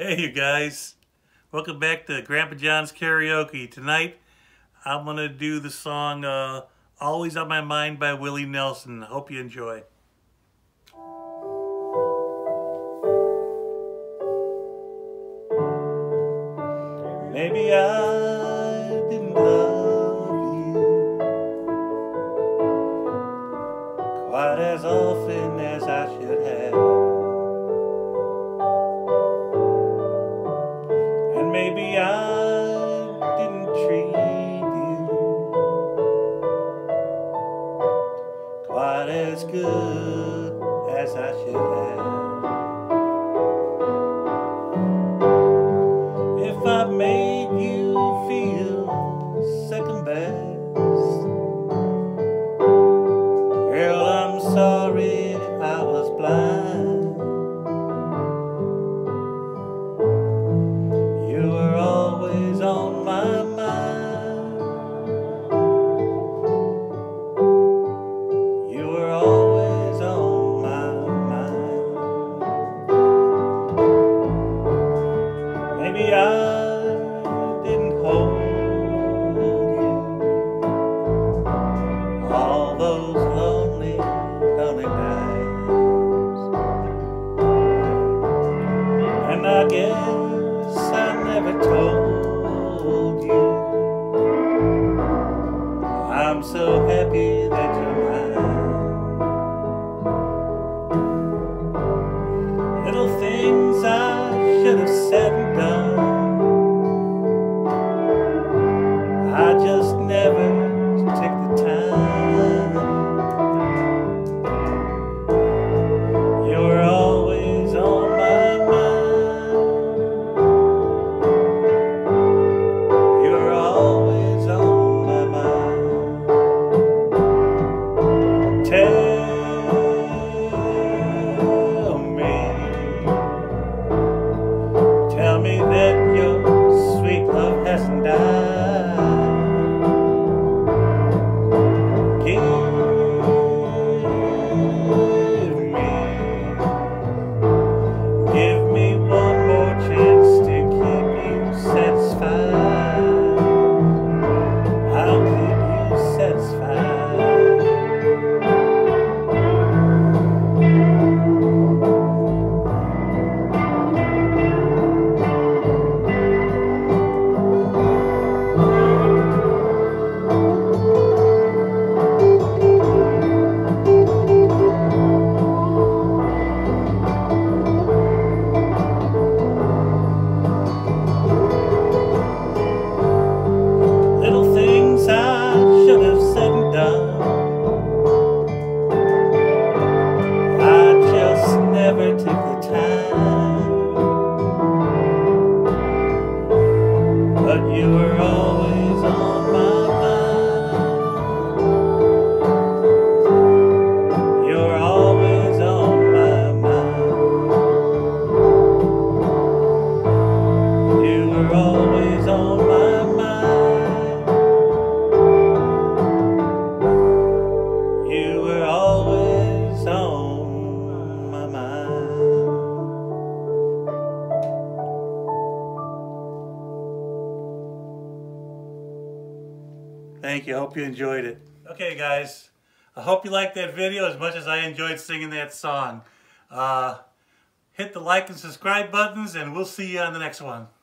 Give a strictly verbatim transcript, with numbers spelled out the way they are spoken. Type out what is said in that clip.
Hey you guys, welcome back to Grandpa John's Karaoke. Tonight I'm going to do the song uh, Always on My Mind by Willie Nelson. Hope you enjoy. Maybe I didn't love you quite as often as I should have. And maybe I didn't treat you quite as good as I should have. If I made you feel second best, girl, I'm sorry I was blind. You were always on my mind. You were always on my mind. Maybe I didn't hold you all those lonely, lonely nights. And I guess I never told you I'm so happy that you're mine. Little things I should have said and done, I just never took the time. You were always on my mind. You were always on my mind. Tell me, tell me that your sweet love hasn't died. Give me, give me one more chance to keep you satisfied. I'll keep you satisfied. Little things I should have said and done, I just never took the time. But you were always on my mind. You were always on my mind. You were always on my mind. You were always on my mind. Thank you. Hope you enjoyed it. Okay, guys. I hope you liked that video as much as I enjoyed singing that song. Uh, hit the like and subscribe buttons, and we'll see you on the next one.